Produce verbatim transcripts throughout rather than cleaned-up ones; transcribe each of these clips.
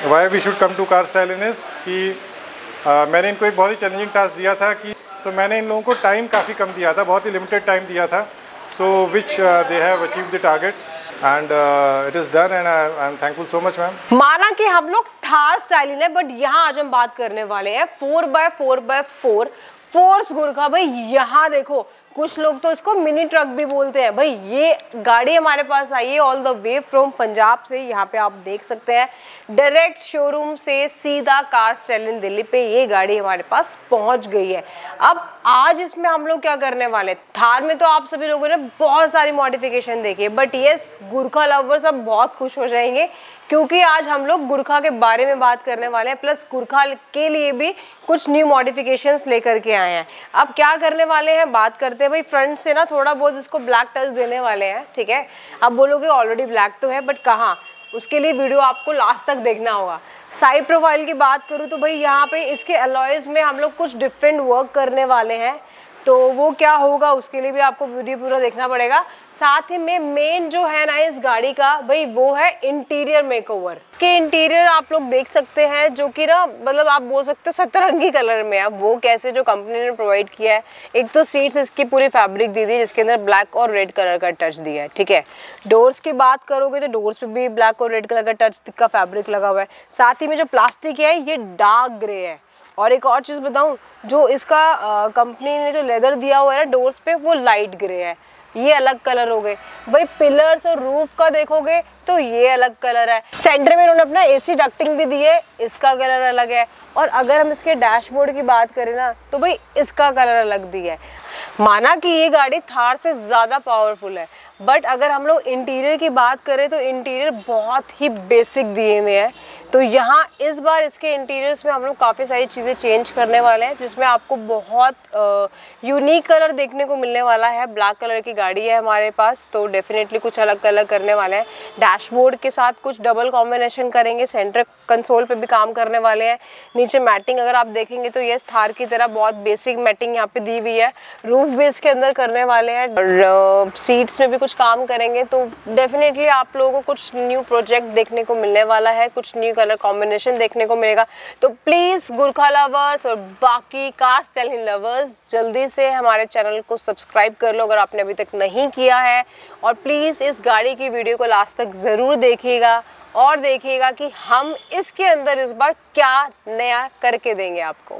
Y we should come to car styling is कि uh, मैंने इनको एक बहुत ही चैलेंजिंग टास्क दिया था कि सो so, मैंने इन लोगों को टाइम काफ़ी कम दिया था, बहुत ही लिमिटेड टाइम दिया था, so which they have achieve the target and it is done and I am thankful so much ma'am. माना कि हम लोग थार स्टाइलिन है, बट यहाँ आज हम बात करने वाले हैं four by four by four Force Gurkha. भाई यहाँ देखो, कुछ लोग तो इसको मिनी ट्रक भी बोलते हैं। भाई ये गाड़ी हमारे पास आई है all the way from Punjab से। यहाँ पे आप देख सकते हैं डायरेक्ट शोरूम से सीधा कार स्टाइलिन दिल्ली पे ये गाड़ी हमारे पास पहुंच गई है। अब आज इसमें हम लोग क्या करने वाले, थार में तो आप सभी लोगों ने बहुत सारी मॉडिफिकेशन देखी है, बट यस गुरखा लवर्स अब बहुत खुश हो जाएंगे क्योंकि आज हम लोग गुरखा के बारे में बात करने वाले हैं, प्लस गुरखा के लिए भी कुछ न्यू मॉडिफिकेशंस लेकर के आए हैं। अब क्या करने वाले हैं, बात करते हैं। भाई फ्रंट से ना थोड़ा बहुत इसको ब्लैक टच देने वाले हैं, ठीक है। अब बोलोगे ऑलरेडी ब्लैक तो है, बट कहाँ, उसके लिए वीडियो आपको लास्ट तक देखना होगा। साइड प्रोफाइल की बात करूँ तो भाई यहाँ पे इसके अलॉयज में हम लोग कुछ डिफरेंट वर्क करने वाले हैं, तो वो क्या होगा उसके लिए भी आपको वीडियो पूरा देखना पड़ेगा। साथ ही में मेन जो है ना इस गाड़ी का भाई वो है इंटीरियर मेकओवर। के इंटीरियर आप लोग देख सकते हैं जो कि ना मतलब आप बोल सकते हो सतरंगी कलर में। अब वो कैसे, जो कंपनी ने प्रोवाइड किया है, एक तो सीट्स इसकी पूरी फैब्रिक दी थी जिसके अंदर ब्लैक और रेड कलर का टच दिया है, ठीक है। डोर्स की बात करोगे तो डोर्स पे भी ब्लैक और रेड कलर का टच का फैब्रिक लगा हुआ है। साथ ही में जो प्लास्टिक है ये डार्क ग्रे है। और एक और चीज़ बताऊं, जो इसका कंपनी ने जो लेदर दिया हुआ है ना डोर्स पे वो लाइट ग्रे है, ये अलग कलर हो गए। भाई पिलर्स और रूफ का देखोगे तो ये अलग कलर है। सेंटर में उन्होंने अपना एसी डक्टिंग भी दी है, इसका कलर अलग है। और अगर हम इसके डैशबोर्ड की बात करें ना तो भाई इसका कलर अलग दिया है। माना कि ये गाड़ी थार से ज़्यादा पावरफुल है, बट अगर हम लोग इंटीरियर की बात करें तो इंटीरियर बहुत ही बेसिक दिए हुए हैं। तो यहाँ इस बार इसके इंटीरियर्स में हम लोग काफ़ी सारी चीज़ें चेंज करने वाले हैं, जिसमें आपको बहुत यूनिक कलर देखने को मिलने वाला है। ब्लैक कलर की गाड़ी है हमारे पास, तो डेफिनेटली कुछ अलग कलर करने वाले हैं। डैशबोर्ड के साथ कुछ डबल कॉम्बिनेशन करेंगे, सेंटर कंसोल पे भी काम करने वाले हैं। नीचे मैटिंग अगर आप देखेंगे तो यस थार की तरह बहुत बेसिक मैटिंग यहाँ पे दी हुई है। रूफ भी इसके अंदर करने वाले हैं और सीट्स में भी कुछ काम करेंगे। तो डेफिनेटली आप लोगों को कुछ न्यू प्रोजेक्ट देखने को मिलने वाला है, कुछ न्यू कलर कॉम्बिनेशन देखने को मिलेगा। तो प्लीज़ गुरखा लवर्स और बाकी कार स्टाइलिन लवर्स जल्दी से हमारे चैनल को सब्सक्राइब कर लो अगर आपने अभी तक नहीं किया है। और प्लीज़ इस गाड़ी की वीडियो को लास्ट तक ज़रूर देखिएगा और देखिएगा कि हम इसके अंदर इस बार क्या नया करके देंगे आपको।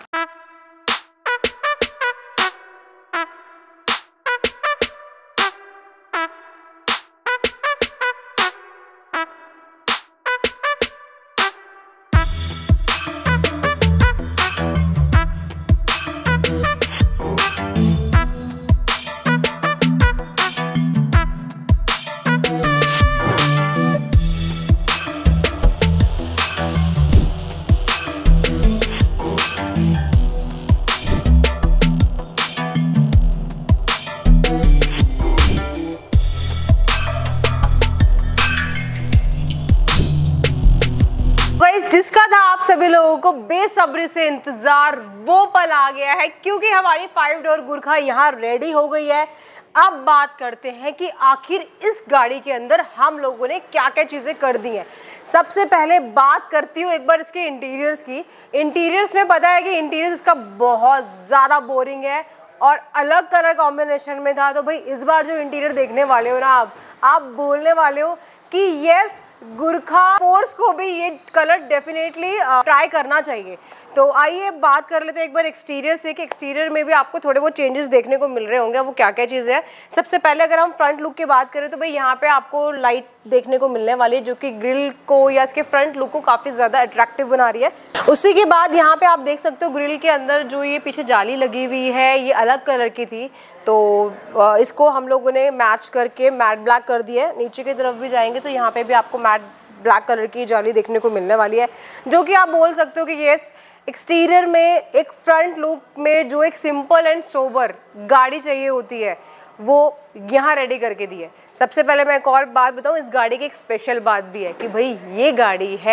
जिसका था आप सभी लोगों को बेसब्री से इंतजार, वो पल आ गया है क्योंकि हमारी फाइव डोर गुरखा यहाँ रेडी हो गई है। अब बात करते हैं कि आखिर इस गाड़ी के अंदर हम लोगों ने क्या क्या चीज़ें कर दी हैं। सबसे पहले बात करती हूँ एक बार इसके इंटीरियर्स की। इंटीरियर्स में पता है कि इंटीरियर्स इसका बहुत ज़्यादा बोरिंग है और अलग कलर कॉम्बिनेशन में था। तो भाई इस बार जो इंटीरियर देखने वाले हो ना आप आप बोलने वाले हो कि यस गुरखा फोर्स को भी ये कलर डेफिनेटली ट्राई करना चाहिए। तो आइए बात कर लेते हैं एक बार एक्सटीरियर से कि एक्सटीरियर में भी आपको थोड़े बहुत चेंजेस देखने को मिल रहे होंगे। वो क्या क्या चीज़ें हैं, सबसे पहले अगर हम फ्रंट लुक की बात करें तो भाई यहाँ पे आपको लाइट देखने को मिलने वाली है जो कि ग्रिल को या इसके फ्रंट लुक को काफ़ी ज़्यादा अट्रैक्टिव बना रही है। उसी के बाद यहाँ पे आप देख सकते हो ग्रिल के अंदर जो ये पीछे जाली लगी हुई है ये अलग कलर की थी, तो इसको हम लोगों ने मैच करके मैट ब्लैक कर दिया है। नीचे की तरफ भी जाएंगे तो यहाँ पे भी आपको मैट ब्लैक कलर की जाली देखने को मिलने वाली है, जो कि आप बोल सकते हो कि यस एक्सटीरियर में एक फ्रंट लुक में जो एक सिंपल एंड सोबर गाड़ी चाहिए होती है वो यहाँ रेडी करके दी है। सबसे पहले मैं एक और बात बताऊँ, इस गाड़ी की एक स्पेशल बात भी है कि भाई ये गाड़ी है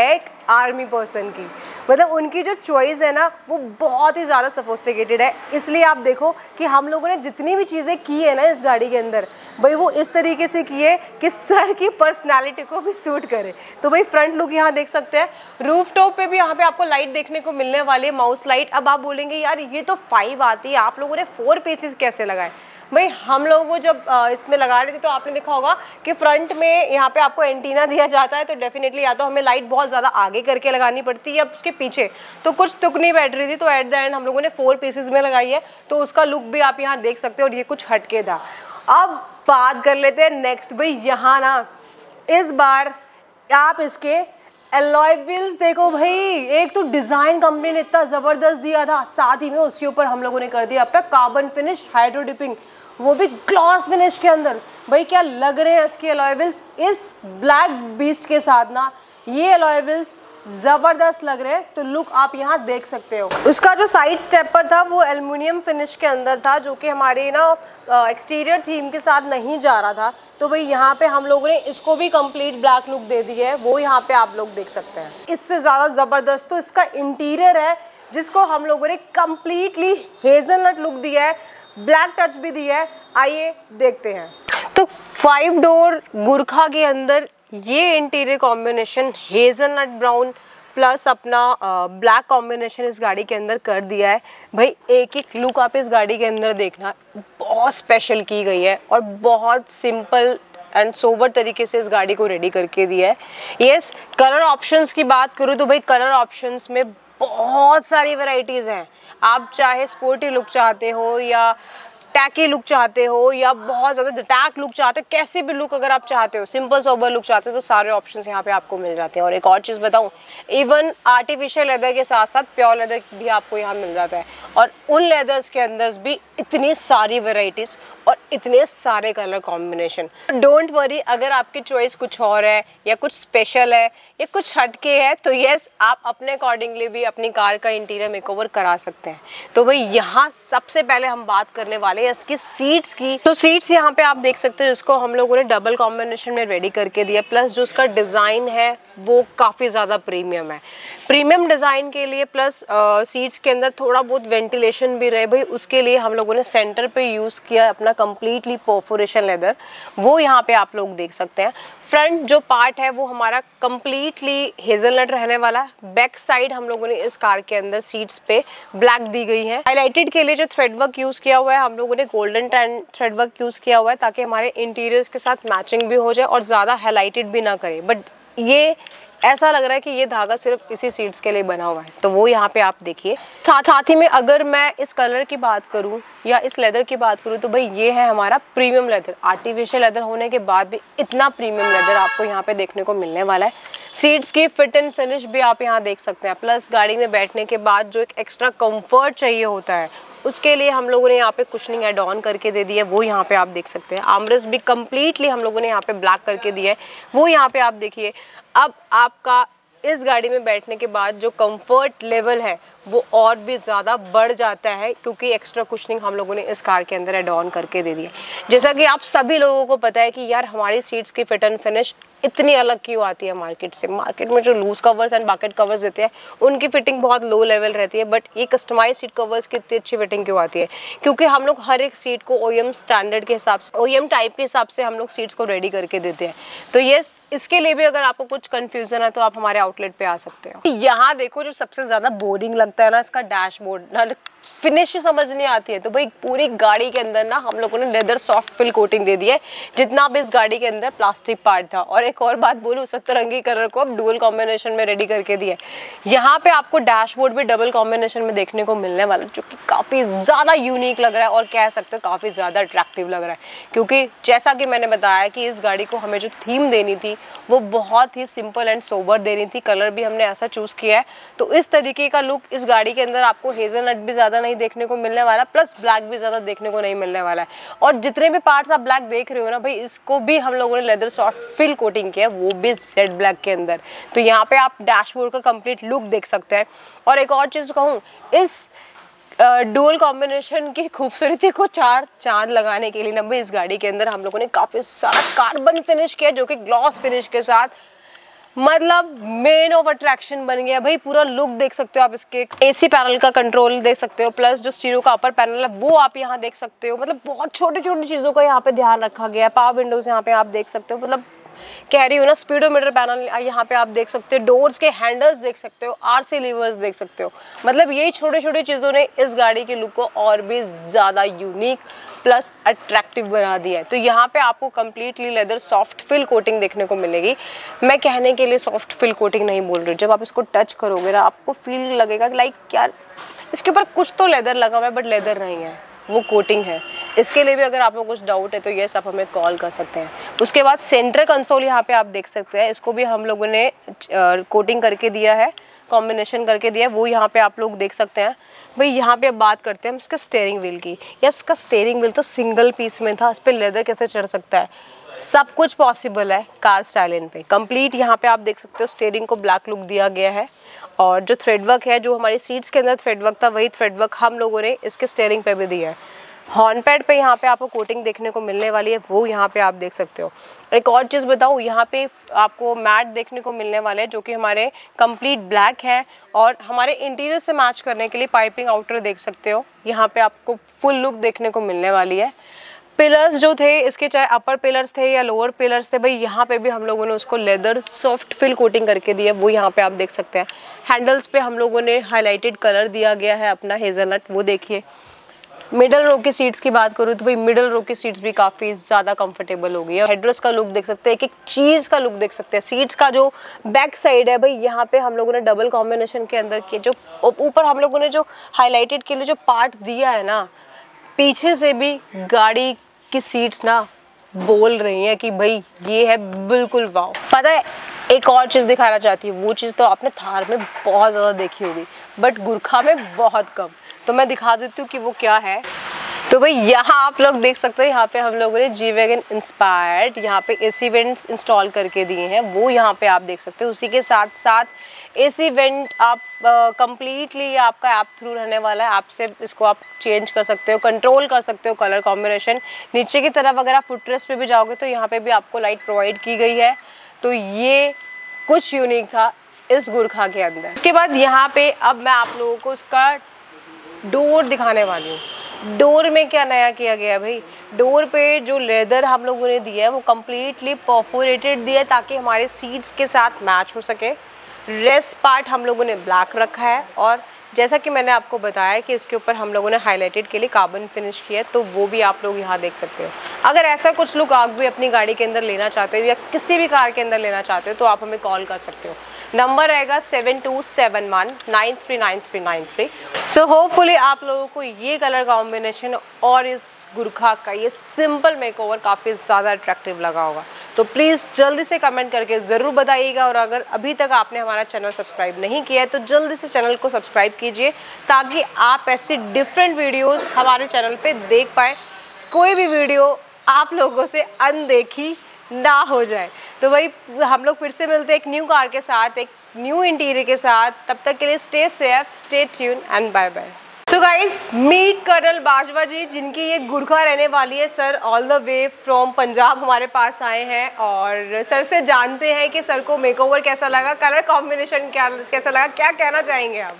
आर्मी पर्सन की। मतलब उनकी जो चॉइस है ना वो बहुत ही ज़्यादा सोफिस्टिकेटेड है। इसलिए आप देखो कि हम लोगों ने जितनी भी चीज़ें की है ना इस गाड़ी के अंदर, भाई वो इस तरीके से की है कि सर की पर्सनालिटी को भी सूट करे। तो भाई फ्रंट लुक यहाँ देख सकते हैं। रूफ टॉप पे भी यहाँ पे आपको लाइट देखने को मिलने वाली है, माउस लाइट। अब आप बोलेंगे यार ये तो फाइव आती है, आप लोगों ने फोर पीसेस कैसे लगाए? भाई हम लोगों को जब इसमें लगा रहे थे तो आपने देखा होगा कि फ्रंट में यहाँ पे आपको एंटीना दिया जाता है, तो डेफिनेटली या तो हमें लाइट बहुत ज़्यादा आगे करके लगानी पड़ती है या उसके पीछे, तो कुछ तुक नहीं बैठ रही थी। तो एट द एंड हम लोगों ने फोर पीसेस में लगाई है, तो उसका लुक भी आप यहाँ देख सकते हो और ये कुछ हटके था। अब बात कर लेते हैं नेक्स्ट। भाई यहाँ ना इस बार आप इसके एलॉय व्हील्स देखो भाई, एक तो डिज़ाइन कंपनी ने इतना ज़बरदस्त दिया था, साथ ही में उसके ऊपर हम लोगों ने कर दिया अपना कार्बन फिनिश हाइड्रो डिपिंग, वो भी ग्लॉस फिनिश के अंदर। भाई क्या लग रहे हैं इसके एलॉय व्हील्स इस ब्लैक बीस्ट के साथ ना, ये एलॉय व्हील्स ज़बरदस्त लग रहे हैं। तो लुक आप यहाँ देख सकते हो। उसका जो साइड स्टेपर था वो एल्युमिनियम फिनिश के अंदर था, जो कि हमारे ना एक्सटीरियर थीम के साथ नहीं जा रहा था। तो भाई यहाँ पे हम लोगों ने इसको भी कंप्लीट ब्लैक लुक दे दी है, वो यहाँ पे आप लोग देख सकते हैं। इससे ज़्यादा ज़बरदस्त तो इसका इंटीरियर है, जिसको हम लोगों ने कम्प्लीटली हेज़लनट लुक दिया है, ब्लैक टच भी दिया है। आइए देखते हैं। तो फाइव डोर गुरखा के अंदर ये interior combination hazelnut brown plus अपना ब्लैक कॉम्बिनेशन इस गाड़ी के अंदर कर दिया है। भाई एक एक लुक आप इस गाड़ी के अंदर देखना, बहुत स्पेशल की गई है और बहुत सिंपल एंड सोबर तरीके से इस गाड़ी को रेडी करके दिया है। यस, कलर ऑप्शंस की बात करूँ तो भाई कलर ऑप्शंस में बहुत सारी वैरायटीज़ हैं। आप चाहे स्पोर्टी लुक चाहते हो या टैकी लुक चाहते हो या बहुत ज़्यादा टैक लुक चाहते हो, कैसे भी लुक अगर आप चाहते हो, सिंपल सोबर लुक चाहते हो, तो सारे ऑप्शंस यहाँ पे आपको मिल जाते हैं। और एक और चीज़ बताऊँ, इवन आर्टिफिशियल लेदर के साथ साथ प्योर लेदर भी आपको यहाँ मिल जाता है। और उन लेदर्स के अंदर भी इतनी सारी वेराइटीज़ और इतने सारे कलर कॉम्बिनेशन। डोंट वरी, अगर आपकी चॉइस कुछ और है या कुछ स्पेशल है या कुछ हटके है, तो यस आप अपने अकॉर्डिंगली भी अपनी कार का इंटीरियर मेकओवर करा सकते हैं। तो भाई यहाँ सबसे पहले हम बात करने वाले हैं इसकी सीट्स की। तो सीट्स यहाँ पे आप देख सकते हो, जिसको हम लोगों ने डबल कॉम्बिनेशन में रेडी करके दिया, प्लस जो उसका डिज़ाइन है वो काफ़ी ज़्यादा प्रीमियम है। प्रीमियम डिज़ाइन के लिए प्लस सीट्स के अंदर थोड़ा बहुत वेंटिलेशन भी रहे, भाई उसके लिए हम लोगों ने सेंटर पे यूज़ किया अपना कंप्लीटली परफोरेशन लेदर, वो यहाँ पे आप लोग देख सकते हैं। फ्रंट जो पार्ट है वो हमारा कंप्लीटली हेज़लनट रहने वाला है। बैक साइड हम लोगों ने इस कार के अंदर सीट्स पे ब्लैक दी गई है। हाईलाइटेड के लिए जो थ्रेड वर्क यूज़ किया हुआ है, हम लोगों ने गोल्डन थ्रेड वर्क यूज़ किया हुआ है, ताकि हमारे इंटीरियर्स के साथ मैचिंग भी हो जाए और ज़्यादा हाईलाइटेड भी ना करे। बट ये ऐसा लग रहा है कि ये धागा सिर्फ इसी सीट्स के लिए बना हुआ है, तो वो यहाँ पे आप देखिए। साथ साथ ही में अगर मैं इस कलर की बात करूँ या इस लेदर की बात करूँ, तो भाई ये है हमारा प्रीमियम लेदर। आर्टिफिशियल लेदर होने के बाद भी इतना प्रीमियम लेदर आपको यहाँ पे देखने को मिलने वाला है। सीट्स की फिट एंड फिनिश भी आप यहाँ देख सकते हैं। प्लस गाड़ी में बैठने के बाद जो एक एक्स्ट्रा कंफर्ट चाहिए होता है, उसके लिए हम लोगों ने यहाँ पे कुशनिंग ऐड ऑन करके दे दी है, वो यहाँ पे आप देख सकते हैं। आर्मरेस्ट भी कम्प्लीटली हम लोगों ने यहाँ पे ब्लैक करके दिया है, वो यहाँ पे आप देखिए। अब आपका इस गाड़ी में बैठने के बाद जो कंफर्ट लेवल है वो और भी ज़्यादा बढ़ जाता है, क्योंकि एक्स्ट्रा कुशनिंग हम लोगों ने इस कार के अंदर ऐड ऑन करके दे दी है। जैसा कि आप सभी लोगों को पता है कि यार हमारी सीट्स की फिट एंड फिनिश इतनी अलग क्यों आती है मार्केट से। मार्केट में जो loose covers and bucket covers देते हैं उनकी फिटिंग बहुत लो लेवल रहती है, बट ये कस्टमाइज सीट कवर्स की इतनी अच्छी फिटिंग क्यों आती है? क्योंकि हम लोग हर एक सीट को ओईएम स्टैंडर्ड के हिसाब से, ओईएम टाइप के हिसाब से हम लोग सीट्स को रेडी करके देते हैं। तो ये इसके लिए भी अगर आपको कुछ कंफ्यूजन है तो आप हमारे आउटलेट पे आ सकते हो। यहाँ देखो, जो सबसे ज्यादा बोरिंग लगता है ना, इसका डैशबोर्ड फिनिश समझ नहीं आती है। तो भाई पूरी गाड़ी के अंदर ना हम लोगों ने लेदर सॉफ्ट फिल कोटिंग दे दी है, जितना भी इस गाड़ी के अंदर प्लास्टिक पार्ट था। और एक और बात बोलूँ, सतरंगी कलर को अब डुअल कॉम्बिनेशन में रेडी करके दिया है। यहाँ पे आपको डैशबोर्ड भी डबल कॉम्बिनेशन में देखने को मिलने वाला, जो कि काफ़ी ज़्यादा यूनिक लग रहा है और कह सकते हो काफ़ी ज़्यादा अट्रैक्टिव लग रहा है। क्योंकि जैसा कि मैंने बताया कि इस गाड़ी को हमें जो थीम देनी थी वो बहुत ही सिंपल एंड सोबर देनी थी। कलर भी हमने ऐसा चूज़ किया है, तो इस तरीके का लुक इस गाड़ी के अंदर आपको हेज़लनट भी ज़्यादा नहीं देखने को मिलने वाला, प्लस ब्लैक भी ज़्यादा देखने को नहीं मिलने वाला है। और जितने भी पार्ट्स आप ब्लैक देख रहे हो ना भाई, इसको भी हम लोगों ने लेदर सॉफ्ट फिल कोटिंग किया है, वो भी जेड ब्लैक के अंदर। तो यहाँ पे आप डैशबोर्ड का कंप्लीट लुक देख सकते हैं। और एक और चीज़ कहूँ, इस डुअल कॉम्बिनेशन की खूबसूरती को चार चांद लगाने के लिए ना भाई इस गाड़ी के अंदर हम लोगों ने काफ़ी सारा कार्बन फिनिश किया, जो कि ग्लॉस फिनिश के साथ मतलब मेन ऑफ अट्रैक्शन बन गया भाई। पूरा लुक देख सकते हो आप, इसके एसी पैनल का कंट्रोल देख सकते हो, प्लस जो स्टीरियो का अपर पैनल है वो आप यहाँ देख सकते हो। मतलब बहुत छोटी छोटी चीज़ों का यहाँ पे ध्यान रखा गया है। पावर विंडोज यहाँ पे आप देख सकते हो, मतलब कह रही हूँ ना, स्पीडोमीटर पैनल यहाँ पे आप देख सकते हो, डोर्स के हैंडल्स देख सकते हो, आरसी लीवर्स देख सकते हो। मतलब यही छोटे छोटे चीज़ों ने इस गाड़ी के लुक को और भी ज़्यादा यूनिक प्लस अट्रैक्टिव बना दिया है। तो यहाँ पे आपको completely leather soft fill coating देखने को मिलेगी। मैं कहने के लिए सॉफ्ट फिल कोटिंग नहीं बोल रही, जब आप इसको टच करोगे ना आपको फील लगेगा कि लाइक यार इसके ऊपर कुछ तो लेदर लगा हुआ है बट लेदर नहीं है, वो कोटिंग है। इसके लिए भी अगर आपको कुछ डाउट है तो यस आप हमें कॉल कर सकते हैं। उसके बाद सेंटर कंसोल यहाँ पे आप देख सकते हैं, इसको भी हम लोगों ने कोटिंग करके दिया है, कॉम्बिनेशन करके दिया है, वो यहाँ पे आप लोग देख सकते हैं। भाई यहाँ पे अब बात करते हैं हम इसका स्टीयरिंग व्हील की। यस, इसका स्टीयरिंग व्हील तो सिंगल पीस में था, इस पर लेदर कैसे चढ़ सकता है? सब कुछ पॉसिबल है कार स्टाइलिन पे। कंप्लीट यहाँ पे आप देख सकते हो स्टीयरिंग को ब्लैक लुक दिया गया है, और जो थ्रेडवर्क है, जो हमारी सीट्स के अंदर थ्रेडवर्क था, वही थ्रेडवर्क हम लोगों ने इसके स्टीयरिंग पे भी दिया है। हॉर्न पैड पे यहाँ पे आपको कोटिंग देखने को मिलने वाली है, वो यहाँ पे आप देख सकते हो। एक और चीज़ बताऊँ, यहाँ पे आपको मैट देखने को मिलने वाले हैं जो कि हमारे कंप्लीट ब्लैक है, और हमारे इंटीरियर से मैच करने के लिए पाइपिंग आउटर देख सकते हो। यहाँ पे आपको फुल लुक देखने को मिलने वाली है। पिलर्स जो थे इसके, चाहे अपर पिलर्स थे या लोअर पिलर्स थे, भाई यहाँ पे भी हम लोगों ने उसको लेदर सॉफ्ट फिल कोटिंग करके दी है, वो यहाँ पे आप देख सकते हैं। हैंडल्स पे हम लोगों ने हाईलाइटेड कलर दिया गया है अपना हेज़लनट, वो देखिए। मिडल रो की सीट्स की बात करूँ तो भाई मिडल रो की सीट्स भी काफ़ी ज़्यादा कंफर्टेबल हो गई है। हेडरेस्ट का लुक देख सकते हैं, एक एक चीज़ का लुक देख सकते हैं। सीट्स का जो बैक साइड है भाई, यहाँ पे हम लोगों ने डबल कॉम्बिनेशन के अंदर के जो ऊपर हम लोगों ने जो हाईलाइटेड के लिए जो पार्ट दिया है ना, पीछे से भी गाड़ी की सीट्स ना बोल रही हैं कि भाई ये है बिल्कुल वाव। पता है एक और चीज़ दिखाना चाहती हूँ, वो चीज़ तो आपने थार में बहुत ज़्यादा देखी होगी बट गुरखा में बहुत कम, तो मैं दिखा देती हूँ कि वो क्या है। तो भाई यहाँ आप लोग देख सकते हैं, यहाँ पे हम लोगों ने जी वैगन इंस्पायर्ड यहाँ पे एसी वेंट्स इंस्टॉल करके दिए हैं, वो यहाँ पे आप देख सकते हो। उसी के साथ साथ एसी वेंट आप कंप्लीटली uh, आपका ऐप थ्रू रहने वाला है, आपसे इसको आप चेंज कर सकते हो, कंट्रोल कर सकते हो कलर कॉम्बिनेशन। नीचे की तरफ अगर आप फुटरेस्ट पे भी जाओगे तो यहाँ पे भी आपको लाइट प्रोवाइड की गई है। तो ये कुछ यूनिक था इस गुरखा के अंदर। उसके बाद यहाँ पे अब मैं आप लोगों को उसका डोर दिखाने वाली हूँ। डोर में क्या नया किया गया भाई, डोर पे जो लेदर हम लोगों ने दिया है वो कम्प्लीटली परफोरेटेड दिया है ताकि हमारे सीट्स के साथ मैच हो सके। रेस्ट पार्ट हम लोगों ने ब्लैक रखा है, और जैसा कि मैंने आपको बताया कि इसके ऊपर हम लोगों ने हाईलाइटेड के लिए कार्बन फिनिश किया है, तो वो भी आप लोग यहाँ देख सकते हो। अगर ऐसा कुछ लुक आप भी अपनी गाड़ी के अंदर लेना चाहते हो या किसी भी कार के अंदर लेना चाहते हो तो आप हमें कॉल कर सकते हो। नंबर रहेगा seven two seven one nine three nine three nine three. So hopefully आप लोगों को ये कलर कॉम्बिनेशन और इस गुरखा का ये सिंपल मेकओवर काफ़ी ज़्यादा अट्रैक्टिव लगा होगा। तो प्लीज़ जल्दी से कमेंट करके ज़रूर बताइएगा, और अगर अभी तक आपने हमारा चैनल सब्सक्राइब नहीं किया है तो जल्दी से चैनल को सब्सक्राइब कीजिए ताकि आप ऐसी डिफरेंट वीडियोस हमारे चैनल पे देख पाए, कोई भी वीडियो आप लोगों से अनदेखी ना हो जाए। तो भाई हम लोग फिर से मिलते हैं एक न्यू कार के साथ, एक न्यू इंटीरियर के साथ। तब तक के लिए stay safe, stay tune and bye bye. So guys, meet colonel Bajwa ji, जिनकी ये गुरखा रहने वाली है। Sir all the way from Punjab हमारे पास आए हैं, और सर से जानते हैं कि सर को मेकओवर कैसा लगा, कलर कॉम्बिनेशन क्या कैसा लगा, क्या कहना चाहेंगे आप?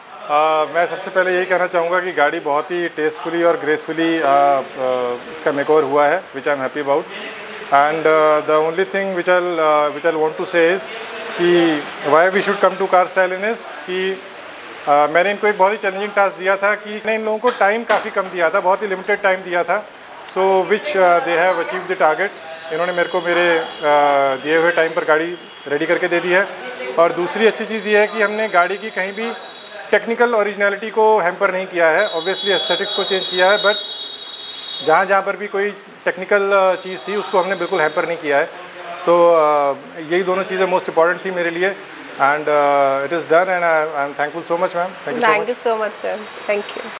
uh, मैं सबसे पहले यही कहना चाहूँगा कि गाड़ी बहुत ही टेस्टफुली और ग्रेसफुली uh, uh, इसका मेकओवर हुआ है, which I am happy about. And the only thing which I which I want to say is कि why we should come to car styling is कि Uh, मैंने इनको एक बहुत ही चैलेंजिंग टास्क दिया था कि मैंने इन लोगों को टाइम काफ़ी कम दिया था, बहुत ही लिमिटेड टाइम दिया था। So which they have achieve the target. इन्होंने मेरे को मेरे uh, दिए हुए टाइम पर गाड़ी रेडी करके दे दी है। और दूसरी अच्छी चीज़ ये है कि हमने गाड़ी की कहीं भी टेक्निकल ओरिजिनलिटी को हैम्पर नहीं किया है। ऑब्वियसली एस्थेटिक्स को चेंज किया है, बट जहाँ जहाँ पर भी कोई टेक्निकल चीज़ थी उसको हमने बिल्कुल हैम्पर नहीं किया है। तो uh, यही दोनों चीज़ें मोस्ट इंपॉर्टेंट थी मेरे लिए। And uh, it is done, and I am thankful so much, ma'am. Thank you so much. Thank you so much, sir. Thank you.